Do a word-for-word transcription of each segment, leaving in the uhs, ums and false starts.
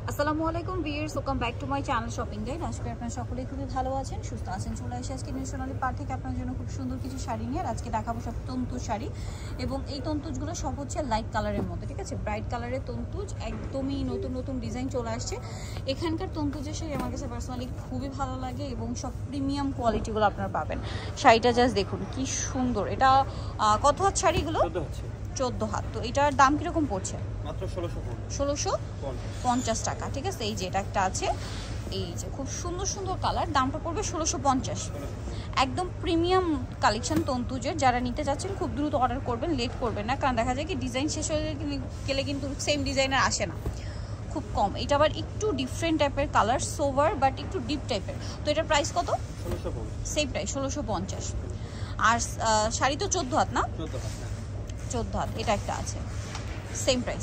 আসসালামু আলাইকুম viewers, welcome back to my channel shopping guide. আজকে আপনারা সকলেই খুবই ভালো আছেন, সুস্থ আছেন। চলে আসি আজকে ন্যাশনালি পার্ক থেকে আপনার জন্য খুব সুন্দর কিছু শাড়ি নিয়ে। আজকে দেখাবো সব তন্তুজ শাড়ি, এবং এই তন্তুজগুলো সব হচ্ছে লাইট কালারের মধ্যে, ঠিক আছে? ব্রাইট কালারের তন্তুজ, একদমই নতুন নতুন ডিজাইন চলে আসছে। এখানকার তন্তুজের শাড়ি আমার কাছে পার্সোনালি খুবই ভালো লাগে, এবং সব প্রিমিয়াম কোয়ালিটিগুলো আপনারা পাবেন। শাড়িটা জাস্ট দেখুন কি সুন্দর। এটা কত হাত শাড়িগুলো? চোদ্দ হাত। তো এটার দাম কিরকম পড়ছে? মাত্র ষোলোশো পঞ্চাশ টাকা, ঠিক আছে? এই যে এটা একটা আছে, এই যে খুব সুন্দর সুন্দর কালার, দামটা পড়বে ষোলোশো পঞ্চাশ। একদম প্রিমিয়াম কালেকশন তন্তুজের। যারা নিতে চাচ্ছেন খুব দ্রুত অর্ডার করবেন, লেট করবেন না, কারণ দেখা যায় কি ডিজাইন শেষ হয়ে গেলে কিন্তু সেম ডিজাইনার আসে না, খুব কম। এটা আবার একটু ডিফারেন্ট টাইপের কালার, সোভার বাট একটু ডিপ টাইপের। তো এটার প্রাইস কত? সেম প্রাইস, ষোলোশো পঞ্চাশ। আর শাড়ি তো চোদ্দ হাত না? চোদ্দ হাত। এটা একটা আছে, সেম প্রাইস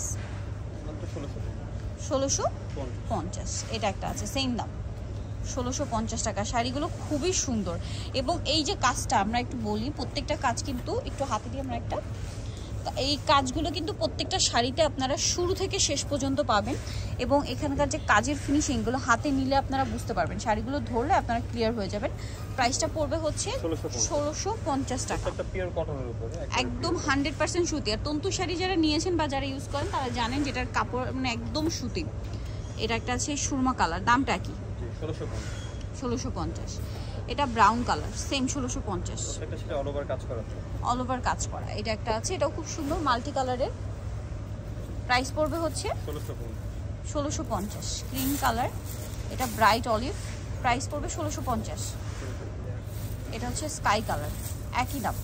ষোলোশো পঞ্চাশ। এটা একটা আছে, সেম দাম ষোলোশো পঞ্চাশ টাকা। শাড়িগুলো খুবই সুন্দর, এবং এই যে কাজটা আমরা একটু বলি, প্রত্যেকটা কাজ কিন্তু একটু হাতে দিয়ে আমরা একটা, এই কাজগুলো কিন্তু প্রত্যেকটা শাড়িতে আপনারা শুরু থেকে শেষ পর্যন্ত পাবেন, এবং এখানকার যে কাজের ফিনিশিংগুলো হাতে নিলে আপনারা বুঝতে পারবেন, শাড়িগুলো ধরলে আপনারা ক্লিয়ার হয়ে যাবেন। প্রাইসটা পড়বে হচ্ছে ষোলোশো পঞ্চাশ টাকা, একদম হান্ড্রেড পার্সেন্ট সুতি। আর তন্তু শাড়ি যারা নিয়েছেন বা যারা ইউজ করেন তারা জানেন যেটার কাপড় মানে একদম সুতি। এটা একটা আছে সুরমা কালার, দামটা কি? ষোলোশো পঞ্চাশ। এটা ব্রাউন কালার, সেম ষোলোশো পঞ্চাশ, অল ওভার কাজ করা। এটা একটা আছে, এটাও খুব সুন্দর মাল্টি কালারের। প্রাইস পড়বে হচ্ছে ষোলোশো পঞ্চাশ। ক্রিম কালার, এটা ব্রাইট অলিভ, প্রাইস পড়বে ষোলোশো পঞ্চাশ। এটা হচ্ছে স্কাই কালার, একই দাম।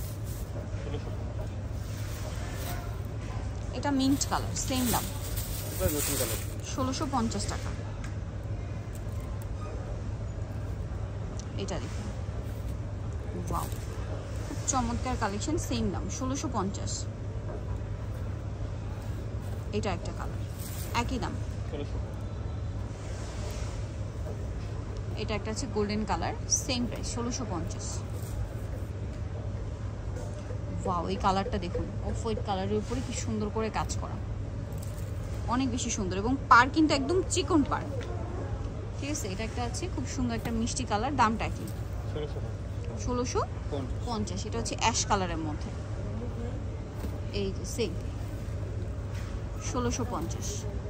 এটা মিন্ট কালার, সেম দাম ষোলোশো পঞ্চাশ টাকা। এটা দেখুন, ওয়াও, খুব চমৎকার কালেকশন, সেম দাম ষোলোশো পঞ্চাশ। এটা একটা কালার, একই দাম। এটা একটা আছে গোল্ডেন কালার, সেম প্রাইস ষোলোশো পঞ্চাশ। ওয়াও, এই কালারটা দেখুন, অফ হোয়াইট কালারের উপরে কি সুন্দর করে কাজ করা, অনেক বেশি সুন্দর, এবং পার কিন্তু একদম চিকন পার, ঠিক আছে? এটা একটা আছে খুব সুন্দর একটা মিষ্টি কালার, দামটা কি? ষোলোশো পঞ্চাশ। এটা হচ্ছে অ্যাশ কালারের মধ্যে, এই যে সেম ষোলোশো পঞ্চাশ।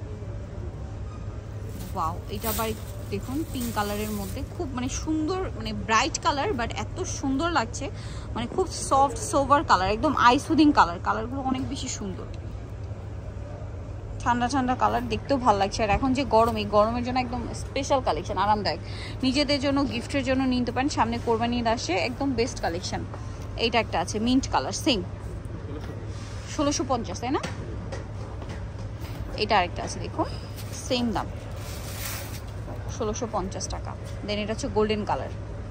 ওয়াও, এটা আবার দেখুন পিঙ্ক কালারের মধ্যে, খুব মানে সুন্দর, মানে ব্রাইট কালার, বাট এত সুন্দর লাগছে, মানে খুব সফট সোভার কালার, একদম আই সুদিং কালার। কালারগুলো অনেক বেশি সুন্দর, ঠান্ডা ঠান্ডা কালার, দেখতেও ভালো লাগছে। আর এখন যে গরম, এই গরমের জন্য একদম স্পেশাল কালেকশন, আরামদায়ক, নিজেদের জন্য গিফটের জন্য নিতে পারেন, সামনে কোরবানি ঈদ আসে, একদম বেস্ট কালেকশন। এইটা একটা আছে মিন্ট কালার, সেম ষোলোশো পঞ্চাশ, তাই না? এটা আরেকটা আছে দেখুন, সেম দাম ষোলোশো পঞ্চাশ টাকা। দেন এটা হচ্ছে গোল্ডেন কালার,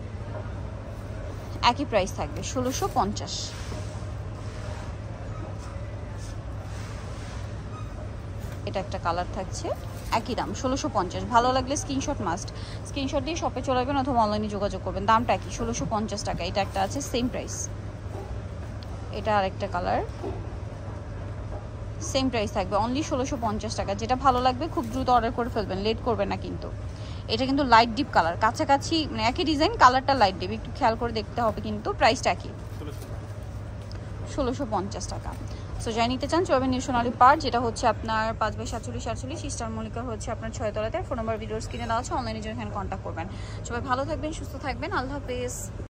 একই প্রাইস থাকবে ষোলোশো পঞ্চাশ। এটা একটা কালার থাকছে, একই দাম ষোলোশো পঞ্চাশ। ভালো লাগলে স্ক্রিনশট মাস্ট, স্ক্রিনশট দিয়ে শপে চলে যাবেন অথবা অনলাইনে যোগাযোগ করবেন। দামটা একই ষোলোশো পঞ্চাশ টাকা। এটা একটা আছে, সেম প্রাইস। এটা আরেকটা কালার, সেম প্রাইস থাকবে, অনলি ষোলোশো পঞ্চাশ টাকা। যেটা ভালো লাগবে খুব দ্রুত অর্ডার করে ফেলবেন, লেট করবেন না কিন্তু। এটা কিন্তু লাইট ডিপ কালার, কাছাকাছি মানে একই ডিজাইন, কালারটা লাইট ডিপ, একটু খেয়াল করে দেখতে হবে কিন্তু। প্রাইসটা কি? ষোলোশো পঞ্চাশ টাকা। সো যাই নিতে চান চলবেন ন্যাশনালি পার্ক, যেটা হচ্ছে আপনার পাঁচ বাই সাতচল্লিশ আটচল্লিশ, ইস্টার মল্লিকা হচ্ছে আপনার ছয় তলাতে। ফোন নাম্বার ভিডিওস কিনে দেওয়া আছে, অনলাইনে জন্য এখানে কন্ট্যাক্ট করবেন। সবাই ভালো থাকবেন, সুস্থ থাকবেন, আল্লাহ হাফেজ।